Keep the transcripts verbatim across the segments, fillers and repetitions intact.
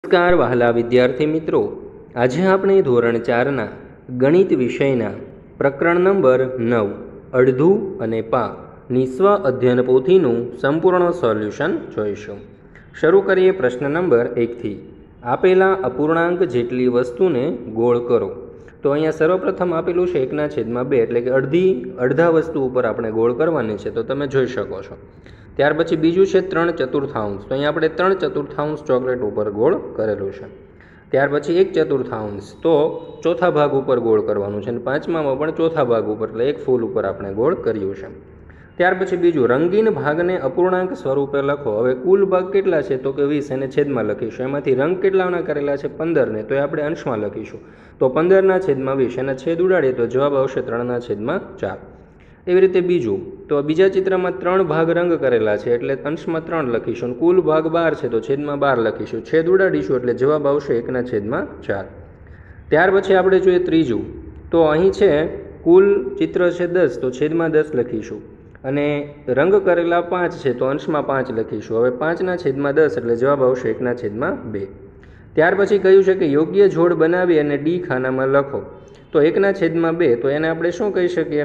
નમસ્કાર વહાલા વિદ્યાર્થી મિત્રો, આજે આપણે ધોરણ ચારના ગણિત વિષયના પ્રકરણ નંબર નવ અડધું અને પા ની સ્વ અધ્યયન પોથીનું સંપૂર્ણ સોલ્યુશન જોઈશું. શરૂ કરીએ પ્રશ્ન નંબર એકથી. આપેલા અપૂર્ણાંક જેટલી વસ્તુને ગોળ કરો. તો અહીંયા સર્વપ્રથમ આપેલું છે એકના છેદમાં બે, એટલે કે અડધી અડધા વસ્તુ ઉપર આપણે ગોળ કરવાની છે, તો તમે જોઈ શકો છો. ત્યાર પછી બીજું છે ત્રણ ચતુર્થાંશ, તો અહીંયા આપણે ત્રણ ચતુર્થાંશ ચોકલેટ ઉપર ગોળ કરેલું છે. ત્યાર પછી એક ચતુર્થાંશ, તો ચોથા ભાગ ઉપર ગોળ કરવાનું છે, અને પાંચમામાં પણ ચોથા ભાગ ઉપર, એટલે એક ફૂલ ઉપર આપણે ગોળ કર્યું છે. ત્યાર પછી બીજું રંગીન ભાગને અપૂર્ણાંક સ્વરૂપે લખો. હવે કુલ ભાગ કેટલા છે, તો કે વીસ, એને છેદમાં લખીશું. એમાંથી રંગ કેટલાના કરેલા છે, પંદરને, તો એ આપણે અંશમાં લખીશું. તો પંદરના છેદમાં વીસ, એના છેદ ઉડાડીએ તો જવાબ આવશે ત્રણના છેદમાં ચાર. એવી રીતે બીજું, તો બીજા ચિત્રમાં ત્રણ ભાગ રંગ કરેલા છે, એટલે અંશમાં ત્રણ લખીશું. કુલ ભાગ બાર છે, તો છેદમાં બાર લખીશું. છેદ ઉડાડીશું એટલે જવાબ આવશે એકના છેદમાં ચાર. ત્યાર પછી આપણે જોઈએ ત્રીજું, તો અહીં છે કુલ ચિત્ર છે દસ, તો છેદમાં દસ લખીશું. અને રંગ કરેલા પાંચ છે, તો અંશમાં પાંચ લખીશું. હવે પાંચના છેદમાં દસ, એટલે જવાબ આવશે એકના છેદમાં બે. ત્યાર પછી કહ્યું છે કે યોગ્ય જોડ બનાવી અને ડી ખાનામાં લખો. તો એકના છેદમાં બે, તો એને આપણે શું કહી શકીએ,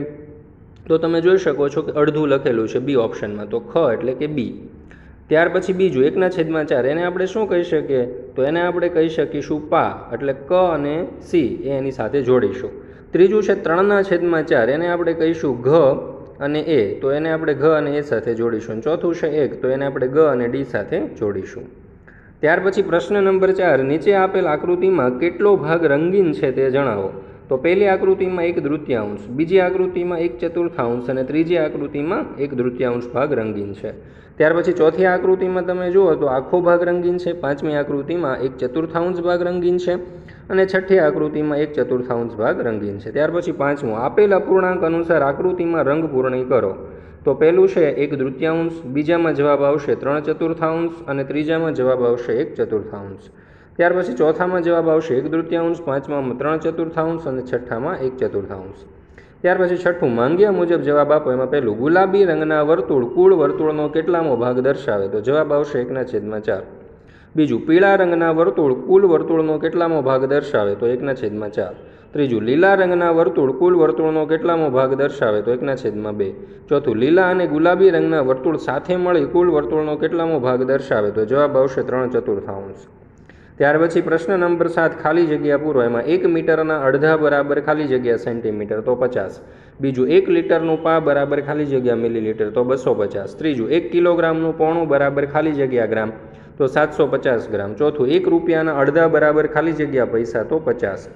તો તમે જોઈ શકો છો કે અડધું લખેલું છે બી ઓપ્શનમાં, તો ખ એટલે કે બી. ત્યાર પછી બીજું એકના છેદમાં ચાર, એને આપણે શું કહી શકીએ, તો એને આપણે કહી શકીશું પા, એટલે ક અને સી એ એની સાથે જોડીશું. ત્રીજું છે ત્રણના છેદમાં ચાર, એને આપણે કહીશું ઘ અને એ, તો એને આપણે ઘ અને એ સાથે જોડીશું. ચોથું છે એક, તો એને આપણે ગ અને ડી સાથે જોડીશું. ત્યાર પછી પ્રશ્ન નંબર ચાર, નીચે આપેલ આકૃતિમાં કેટલો ભાગ રંગીન છે તે જણાવો. તો પહેલી આકૃતિમાં એક તૃતીયાંશ, બીજી આકૃતિમાં એક ચતુર્થાંશ અને ત્રીજી આકૃતિમાં એક તૃતીયાંશ ભાગ રંગીન છે. ત્યાર પછી ચોથી આકૃતિમાં તમે જુઓ તો આખો ભાગ રંગીન છે, પાંચમી આકૃતિમાં એક ચતુર્થાંશ ભાગ રંગીન છે, અને છઠ્ઠી આકૃતિમાં એક ચતુર્થાંશ ભાગ રંગીન છે. ત્યાર પછી પાંચમું, આપેલ અપૂર્ણાંક અનુસાર આકૃતિમાં રંગ પૂરણી કરો. તો પહેલું છે એક તૃતીયાંશ, બીજામાં જવાબ આવશે ત્રણ ચતુર્થાંશ, અને ત્રીજામાં જવાબ આવશે એક ચતુર્થાંશ. ત્યાર પછી ચોથામાં જવાબ આવશે એક તૃતીયાંશ, પાંચમામાં ત્રણ ચતુર્થાંશ અને છઠ્ઠામાં એક ચતુર્થાંશ. ત્યાર પછી છઠ્ઠું, માંગ્યા મુજબ જવાબ આપો. એમાં પહેલું ગુલાબી રંગના વર્તુળ કુળ વર્તુળનો કેટલામો ભાગ દર્શાવે, તો જવાબ આવશે એકના છેદમાં ચાર. બીજું, પીળા રંગના વર્તુળ કુલ વર્તુળનો કેટલામો ભાગ દર્શાવે, તો એકના છેદમાં ચાર. ત્રીજું, લીલા રંગના વર્તુળ કુલ વર્તુળનો કેટલામો ભાગ દર્શાવે, તો એકના છેદમાં બે. ચોથું, લીલા અને ગુલાબી રંગના વર્તુળ સાથે મળી કુલ વર્તુળનો કેટલામો ભાગ દર્શાવે, તો જવાબ આવશે ત્રણ ચતુર્થાંશ. ત્યાર પછી પ્રશ્ન નંબર સાત, ખાલી જગ્યા પૂરો. એમાં એક મીટરના અડધા બરાબર ખાલી જગ્યા સેન્ટીમીટર, તો પચાસ. બીજું, એક લીટરનું પા બરાબર ખાલી જગ્યા મિલીલીટર, તો બસો પચાસ. ત્રીજું, એક કિલોગ્રામનું પોણું બરાબર ખાલી જગ્યા ગ્રામ, તો સાતસો પચાસ ગ્રામ. ચોથું, એક રૂપિયાના અડધા બરાબર ખાલી જગ્યા પૈસા, તો પચાસ.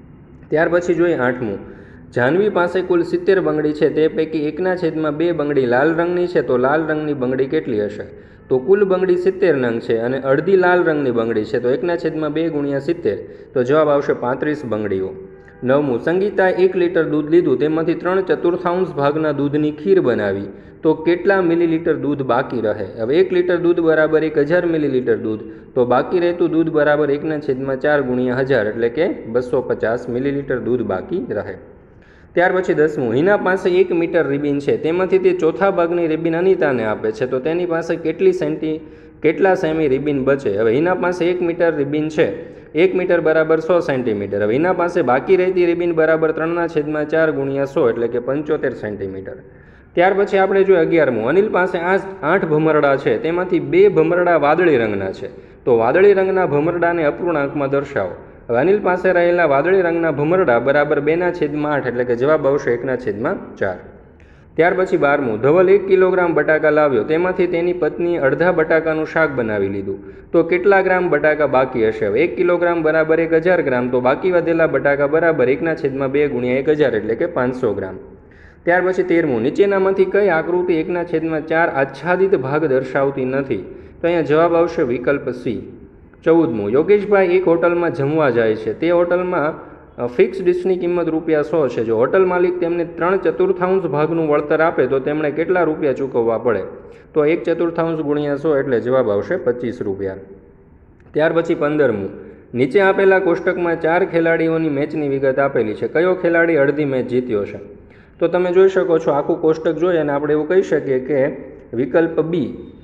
ત્યાર પછી જોઈએ આઠમું, જાહ્નવી પાસે કુલ સિત્તેર બંગડી છે, તે પૈકી એકના છેદમાં બે બંગડી લાલ રંગની છે, તો લાલ રંગની બંગડી કેટલી હશે. તો કુલ બંગડી સિત્તેર નંગ છે, અને અડધી લાલ રંગની બંગડી છે, તો એકના છેદમાં બે ગુણ્યા સિત્તેર, તો જવાબ આવશે પાંત્રીસ બંગડીઓ. નવમું, સંગીતાએ એક લીટર દૂધ લીધું, તેમાંથી ત્રણ ચતુર્થાંશ ભાગના દૂધની ખીર બનાવી, તો કેટલા મિલીલીટર દૂધ બાકી રહે. હવે એક લીટર દૂધ બરાબર એક હજાર મિલીલીટર દૂધ, તો બાકી રહેતું દૂધ બરાબર એકના છેદમાં ચાર ગુણ્યા હજાર, એટલે કે બસો પચાસ મિલીલીટર દૂધ બાકી રહે. ત્યાર પછી દસમું, હિના પાસે એક મીટર રિબિન છે, તેમાંથી તે ચોથા ભાગની રિબિન અનિતાને આપે છે, તો તેની પાસે કેટલી સેન્ટી કેટલા સેમી રિબિન બચે. હવે હિના પાસે એક મીટર રિબિન છે, એક મીટર બરાબર સો સેન્ટીમીટર. હવે હિના પાસે બાકી રહેતી રિબિન બરાબર ત્રણના છેદમાં ચાર ગુણ્યા સો, એટલે કે પંચોતેર સેન્ટીમીટર. ત્યાર પછી આપણે જોઈએ અગિયારમું, અનિલ પાસે આ આઠ ભમરડા છે, તેમાંથી બે ભમરડા વાદળી રંગના છે, તો વાદળી રંગના ભમરડાને અપૂર્ણાંકમાં દર્શાવો. હવે અનિલ પાસે રહેલા વાદળી રંગના ભમરડા બરાબર બેના છેદમાં આઠ, એટલે કે જવાબ આવશે એકના છેદમાં ચાર. ત્યાર પછી બારમું, ધવલ એક કિલોગ્રામ બટાકા લાવ્યો, તેમાંથી તેની પત્નીએ અડધા બટાકાનું શાક બનાવી લીધું, તો કેટલા ગ્રામ બટાકા બાકી હશે. હવે એક કિલોગ્રામ બરાબર એક હજાર ગ્રામ, તો બાકી વધેલા બટાકા બરાબર એકના છેદમાં બે ગુણ્યા એક હજાર, એટલે કે પાંચસો ગ્રામ. ત્યાર પછી તેરમું, નીચેનામાંથી કઈ આકૃતિ એકના છેદમાં ચાર આચ્છાદિત ભાગ દર્શાવતી નથી, તો અહીંયા જવાબ આવશે વિકલ્પ સી. ચૌદમું, યોગેશભાઈ એક હોટલમાં જમવા જાય છે, તે હોટલમાં ફિક્સ ડિશની કિંમત રૂપિયા સો છે. જો હોટલ માલિક તેમને ત્રણ ચતુર્થાંશ ભાગનું વળતર આપે, તો તેમણે કેટલા રૂપિયા ચૂકવવા પડે. તો એક ચતુર્થાંશ ગુણ્યા સો, એટલે જવાબ આવશે પચીસ રૂપિયા. ત્યાર પછી પંદરમું, નીચે આપેલા કોષ્ટકમાં ચાર ખેલાડીઓની મેચની વિગત આપેલી છે, કયો ખેલાડી અડધી મેચ જીત્યો છે. તો તમે જોઈ શકો છો આખું કોષ્ટક જોઈએ અને આપણે એવું કહી શકીએ કે વિકલ્પ બી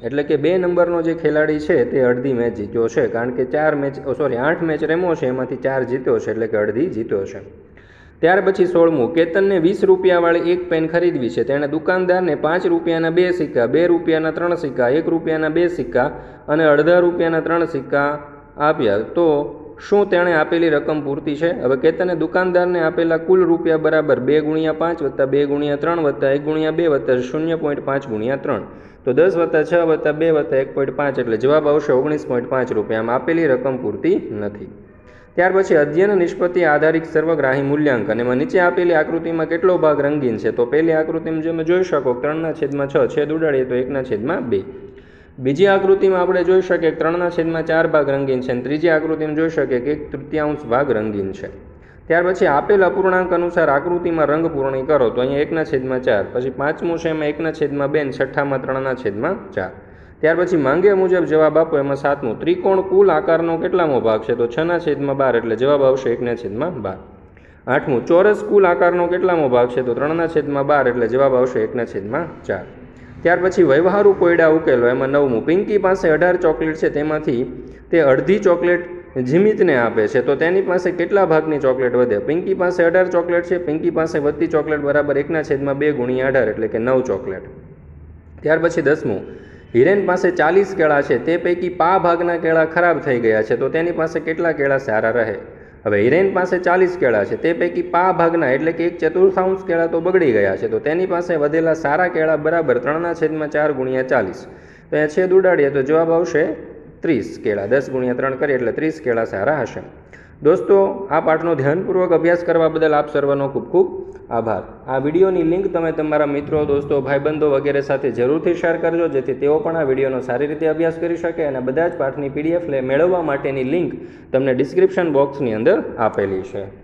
એટલે કે બે નંબરનો જે ખેલાડી છે તે અડધી મેચ જીત્યો છે, કારણ કે ચાર મેચ સોરી આઠ મેચ રમ્યો છે, એમાંથી ચાર જીત્યો છે, એટલે કે અડધી જીત્યો છે. ત્યાર પછી સોળમું, કેતનને વીસ રૂપિયાવાળી એક પેન ખરીદવી છે. તેણે દુકાનદારને પાંચ રૂપિયાના બે સિક્કા, બે રૂપિયાના ત્રણ સિક્કા, એક રૂપિયાના બે સિક્કા અને અડધા રૂપિયાના ત્રણ સિક્કા આપ્યા. તો શું તેણે આપેલી રકમ પૂરતી છે? હવે કેતને દુકાનદારને આપેલા કુલ રૂપિયા બરાબર બે ગુણ્યા પાંચ વત્તા બે ગુણ્યા ત્રણ વત્તા એક ગુણ્યા બે વત્તા શૂન્ય પોઈન્ટ પાંચ ગુણ્યા ત્રણ, તો દસ વત્તા છ વત્તા બે વત્તા એક પોઈન્ટ પાંચ, એટલે જવાબ આવશે ઓગણીસ પોઈન્ટ પાંચ રૂપિયા. આમ આપેલી રકમ પૂરતી નથી. ત્યાર પછી અધ્યયન નિષ્પત્તિ આધારિત સર્વગ્રાહી મૂલ્યાંકન. એમાં નીચે આપેલી આકૃતિમાં કેટલો ભાગ રંગીન છે? તો પહેલી આકૃતિમાં જે તમે જોઈ શકો ત્રણના છેદમાં છ, છેદ ઉડાડીએ તો એકના છેદમાં બે. બીજી આકૃતિમાં આપણે જોઈ શકીએ કે ત્રણના છેદમાં ચાર ભાગ રંગીન છે, અને ત્રીજી આકૃતિમાં જોઈ શકીએ કે એક તૃતીયાંશ ભાગ રંગીન છે. ત્યાર પછી આપેલ અપૂર્ણાંક અનુસાર આકૃતિમાં રંગ પૂર્ણી કરો. તો અહીંયા એકના છેદમાં ચાર, પછી પાંચમું છે એમાં એકના છેદમાં બે, છઠ્ઠામાં ત્રણના છેદમાં ચાર. ત્યાર પછી માંગ્યા મુજબ જવાબ આપો. એમાં સાતમું, ત્રિકોણ કુલ આકારનો કેટલામો ભાગ છે? તો છના છેદમાં બાર, એટલે જવાબ આવશે એકના છેદમાં બાર. આઠમું, ચોરસ કુલ આકારનો કેટલામો ભાગ છે? તો ત્રણના છેદમાં બાર, એટલે જવાબ આવશે એકના છેદમાં ચાર. ત્યાર પછી વ્યવહારુ કોયડા ઉકેલો. એમાં નવમું, પિંકી પાસે અઢાર ચોકલેટ છે, તેમાંથી તે અડધી ચોકલેટ જીમિતને આપે છે, તો તેની પાસે કેટલા ભાગની ચોકલેટ વધે? પિંકી પાસે અઢાર ચોકલેટ છે, પિંકી પાસે વધતી ચોકલેટ બરાબર એકના છેદમાં બે ગુણ્યા અઢાર, એટલે કે નવ ચોકલેટ. ત્યાર પછી દસમું, હિરેન પાસે ચાલીસ કેળા છે, તે પૈકી પા ભાગના કેળા ખરાબ થઈ ગયા છે, તો તેની પાસે કેટલા કેળા સારા રહે? હવે હિરેન પાસે ચાલીસ કેળા છે, તે પૈકી પા ભાગના એટલે કે એક ચતુર્થાંશ કેળા તો બગડી ગયા છે, તો તેની પાસે વધેલા સારા કેળા બરાબર ત્રણના છેદમાં ચાર ગુણ્યા ચાલીસ. તો અહીંયા છેદ ઉડાડીએ તો જવાબ આવશે ત્રીસ કેળા. દસ ગુણ્યા ત્રણ કરીએ એટલે ત્રીસ કેળા સારા હશે. દોસ્તો, આ પાઠનો ધ્યાનપૂર્વક અભ્યાસ કરવા બદલ આપ સર્વનો ખૂબ ખૂબ આભાર. આ વિડીયોની લિંક તમે તમારા મિત્રો, દોસ્તો, ભાઈબંધો વગેરે સાથે જરૂરથી શેર કરજો, જેથી તેઓ પણ આ વિડીયોનો સારી રીતે અભ્યાસ કરી શકે. અને બધા જ પાઠની પીડીએફ મેળવવા માટેની લિંક તમને ડિસ્ક્રિપ્શન બોક્સની અંદર આપેલી છે.